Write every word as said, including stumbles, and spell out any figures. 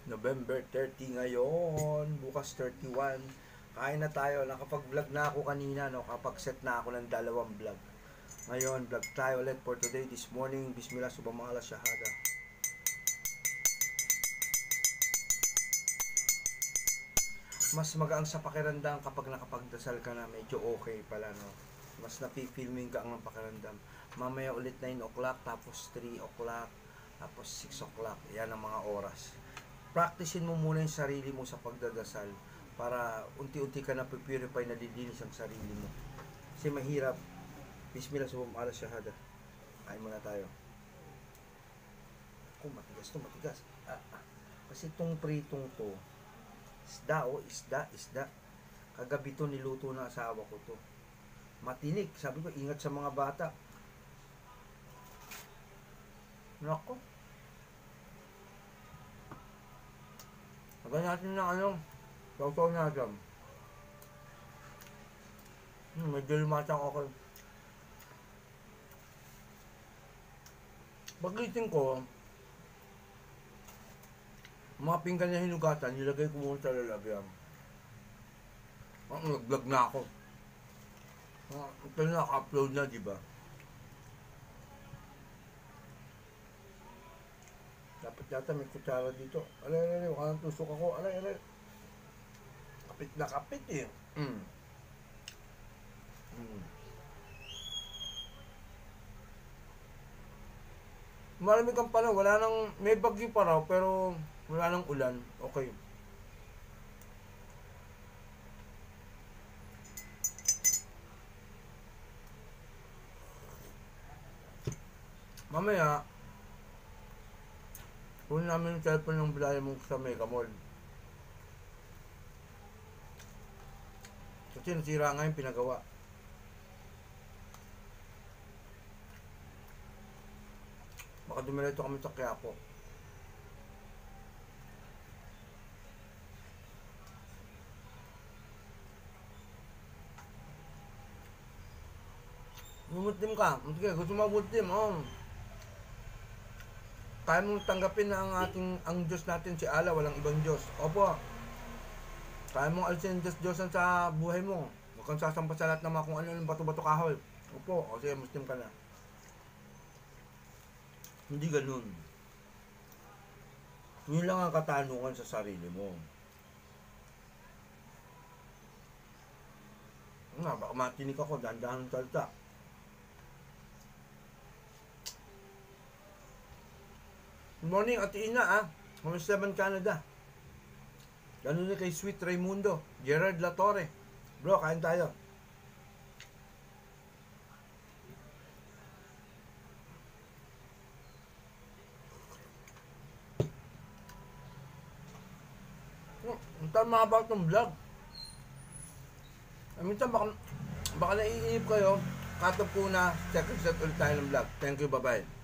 November thirty ngayon, bukas thirty-one. Kain na tayo, nakapag-vlog na ako kanina, no? Kapag-set na ako ng dalawang vlog. Ngayon, vlog tayo ulit for today, this morning. Bismillah, subhanallah, shahada. Mas magaan sa pakiramdam kapag nakapagdasal ka na, medyo okay pala, no? Mas napipilming ka ang pakiramdam. Mamaya ulit nine o'clock, tapos three o'clock, tapos six o'clock. Yan ang mga oras. Practicein mo muna yung sarili mo sa pagdadasal para unti-unti ka na purify, na dilinis ang sarili mo. Kasi mahirap. Bismillah, subhanallah, shahada. Kain muna tayo. Oh, matigas to, matigas. Ah, ah. Kasi itong pritong to, isda, oh, isda, isda. Kagabi to niluto na asawa ko to. Matinik. Sabi ko, ingat sa mga bata. Nako. Lagyan natin ng ano, sausaw natin. Hmm, medyo lumatang ako. Paglitin ko, mga pinggan na hinugatan, nilagay ko muna sa lalagyan. Ah, nag-vlog na ako. Ah, ito na, naka-upload na, diba? Dapat yata may kutsara dito. Alay, alay, alay, walang tusok ako. Alay, alay. Kapit na kapit eh. Mm. Mm. Malamig ang panahon. Wala nang, may bagyo pa raw, pero wala nang ulan. Okay. Mamaya, kunin namin yung cellphone ng bilaya mo sa Mega Mall. Kasi nasira nga yung pinagawa. Baka dumireto kami sa Quiapo. Bumutim ka. Sige, gusto mo butim, oh. Kaya mong tanggapin na ang ating, ang Diyos natin si Allah, walang ibang Diyos. Opo. Kaya mong alisin Diyos Diyosan sa buhay mo. Huwag kang sasampa sa lahat ng mga kung ano yung bato-bato kahoy. Opo. O sige, Muslim ka na. Hindi ganun. Yun lang ang katanungan sa sarili mo. Nga, baka matinig ako, dahan-dahan ng salta. Good morning, Ate Ina, ah. Home seven Canada. Ganun na kay Sweet Raimundo. Gerard Latorre. Bro, kain tayo. Ang tama about ng vlog. Minsan baka, baka naiinip kayo. Cut off ko na. Second set ulit tayo ng vlog. Thank you, bye-bye.